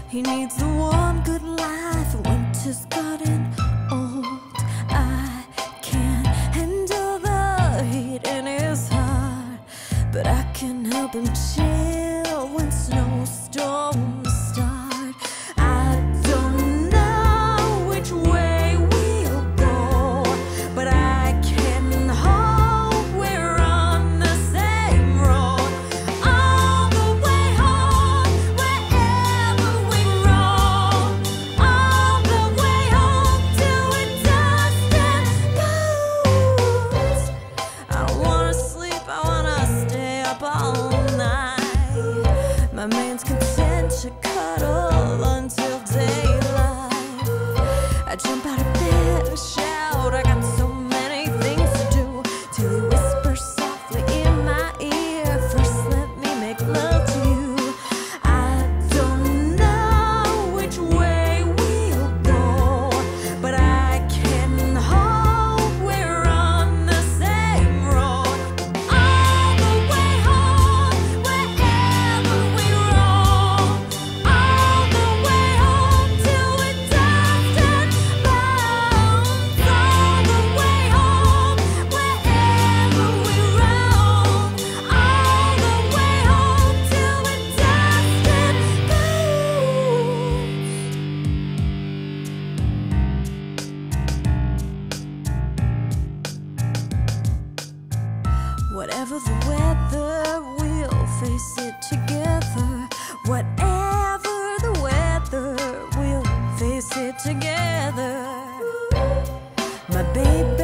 He needs the warm, good life. Winter's gotten old. I can't handle the heat in his heart, but I can help him chill when snowstorms start. I don't know which way we'll go, but I can hope we're on the same road. All the way home, wherever we roam. All the way home till we're dust and bones. I wanna sleep, I wanna stay up all night. My man's content to cuddle until daylight. I jump out of bed and shout, I got so many things to do, till he whispers softly in my ear, first let me make love to you. I don't know which way we'll go, but I can hope we're on the same road. All the way home, wherever we roam. All the way home till we're dust and bones. All the way home, wherever we roam. All the way home till we're dust and bones. Whatever the weather, we'll face it together. Whatever the weather, we'll face it together. My baby